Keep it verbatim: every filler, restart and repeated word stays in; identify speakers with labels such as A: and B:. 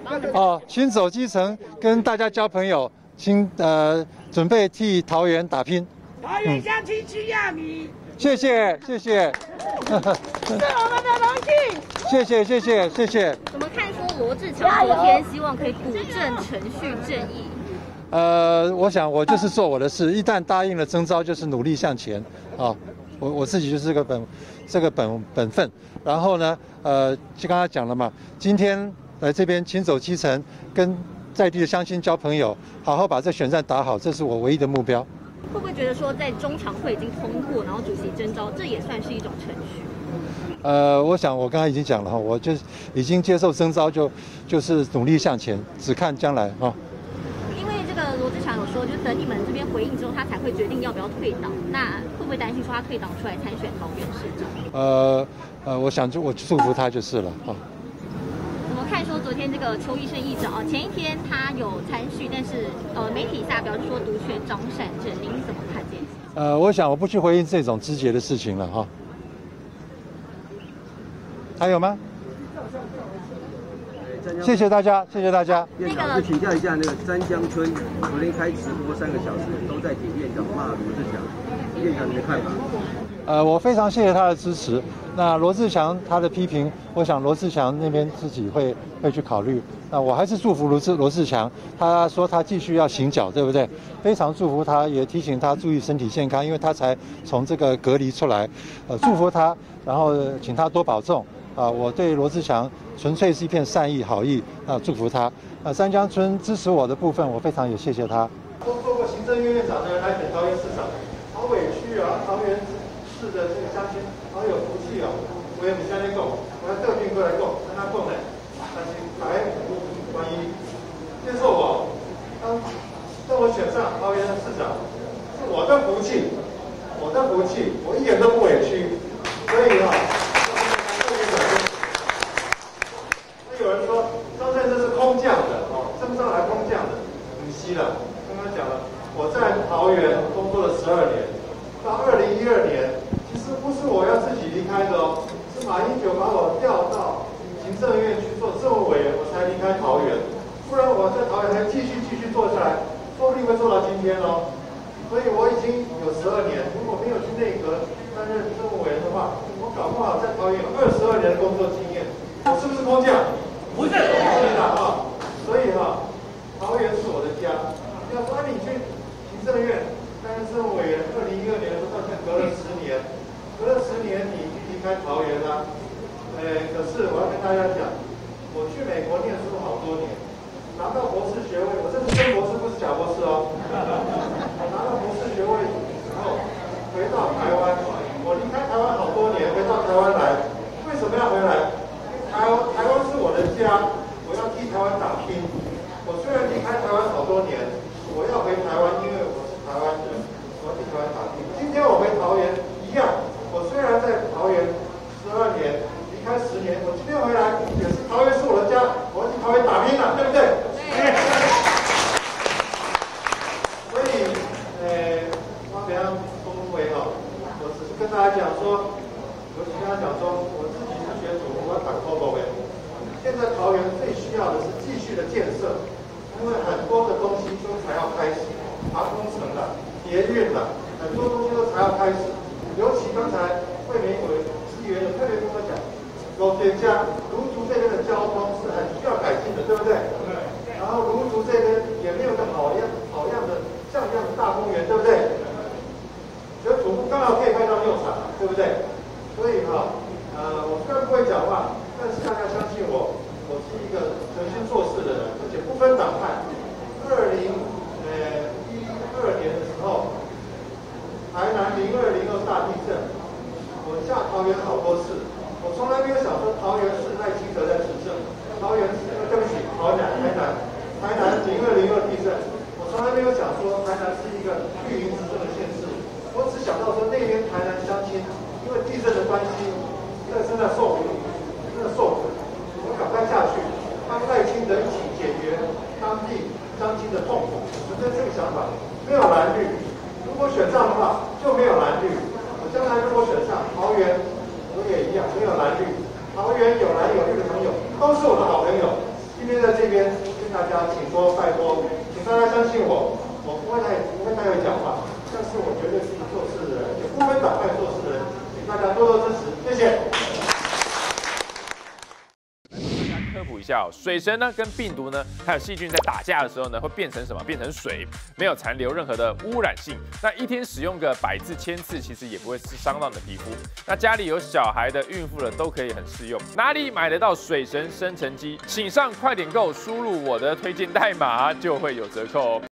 A: 哦，亲走基层，跟大家交朋友，亲呃准备替桃园打拼。
B: 桃园乡亲需要你。
A: 谢谢谢谢，
B: 是我们的荣幸。
A: 谢谢谢谢谢谢。
C: 怎么看说罗志强昨天希望可以补正程序正义？
A: 呃，我想我就是做我的事，一旦答应了征召，就是努力向前啊。我我自己就是这个本这个本本分。然后呢，呃，就刚才讲了嘛，今天来这边亲走基层，跟在地的乡亲交朋友，好好把这选战打好，这是我唯一的目标。
C: 会不会觉得说在中常会已经通过，然后主席征召，这也算是一种程序？
A: 呃，我想我刚才已经讲了哈，我就已经接受征召就，就是努力向前，只看将来哈。
C: 因为这个罗志强有说，就等你们这边回应之后，他才会决定要不要退党。那会不会担心说他退党出来参选桃园市长？呃
A: 呃，我想就我祝福他就是了哈。
C: 怎么看说昨天这个邱奕胜议长啊，前一天他有参叙，但是呃媒体下标就说独缺张善政，您怎么看这件事？
A: 呃，我想我不去回应这种枝节的事情了哈。还有吗？谢谢大家，谢谢大家。
D: 院长，就请教一下，那个詹江村昨天开直播三个小时，都在听院长骂罗志强，院长你的看法？
A: 呃，我非常谢谢他的支持。那罗志强他的批评，我想罗志强那边自己会会去考虑。那我还是祝福罗志罗志强，他说他继续要行脚，对不对？非常祝福他，也提醒他注意身体健康，因为他才从这个隔离出来。呃，祝福他，然后请他多保重。啊，我对罗志强纯粹是一片善意好意，啊，祝福他。啊，三江村支持我的部分，我非常也谢谢他。都做过行政院院长的人来选桃园市长，好委屈啊！桃园市的这个乡亲好有福气哦。我也不相信讲，我要调兵过来讲，跟他讲呢，但是来万一接受我，当当我选上桃园的市长，是我的福气，我的福气，我一点都不委屈，所以啊。有人说张善政是空降的哦，升上来空降的，可惜了。刚刚讲了，我在桃园工作了十二年，到二零一二年，其实不是我要自己离开的哦，是马英九把我调到行政院去做政务委员，我才离开桃园。不然我在桃园还继续继续做下来，说不定会做到今天哦。所以我已经有十二年，如果没有去内阁担任政务委员的话，我搞不好在桃园有二十二年的工作经验。我是不是空降？不是，不是的啊。所以哈、啊，桃园是我的家。要说你去行政院担任政务委员，二零一二年的时候到现在隔了十年，隔了十年你已经离开桃园啦。呃，可是我要跟大家讲，我去美国念书好多年，拿到博士学位，我这是真博士，不是假博士哦。我拿到博士学位以后，回到台湾，我离开台湾好多年，回到台湾来，为什么要回来？台湾台湾是我的家，我要替台湾打拼。我虽然离开台湾好多年，我要回台湾，因为我是台湾人，我要替台湾打拼。今天我回桃园一样，我虽然在桃园十二年，离开十年，我今天回来也是桃园是我的家，我要替桃园打拼了，对不对？对。所以，呃，我比较恭维哈，我只是跟大家讲说，我只跟大家讲说，我自己是学主我要打 Coco 的。现在桃园最需要的是继续的建设，因为很多的东西都才要开始，航空城了、捷运了，很多东西都才要开始。尤其刚才惠美委议员有特别跟我讲，罗学家芦竹这边的交通是很需要改进的，对不对？对。然后芦竹这边也没有个好样好样的像样的大公园，对不对？所以主妇刚好可以派上用场，对不对？所以哈，呃，我虽然不会讲话。但是大家相信我，我是一个诚心做事的人，而且不分党派。二零呃一二年的时候，台南零二零二大地震，我下桃园好多次，我从来没有想说桃园是赖清德在执政，桃园是对不起，桃南台南台南零二零二地震，我从来没有想说台南是一个绿营执政的县市，我只想到说那边台南乡亲因为地震的关系，在正在受苦。受苦，我赶快下去，帮赖清德一起解决当地乡亲的痛苦。我觉得这个想法没有蓝绿，如果选上的话就没有蓝绿。我将来如果选上桃园，我也一样没有蓝绿。桃园有蓝有绿的朋友都是我的好朋友。谢今天在这边跟大家请托拜托，请大家相信我，我不会太不会太会讲话，但是我绝对是做事的人，而且不分党派做事的人，请大家多多支持，谢谢。
E: 科普一下哦，水神呢跟病毒呢还有细菌在打架的时候呢，会变成什么？变成水，没有残留任何的污染性。那一天使用个百次、千次，其实也不会伤到你的皮肤。那家里有小孩的、孕妇的都可以很适用。哪里买得到水神生成机？请上快点购，输入我的推荐代码就会有折扣哦。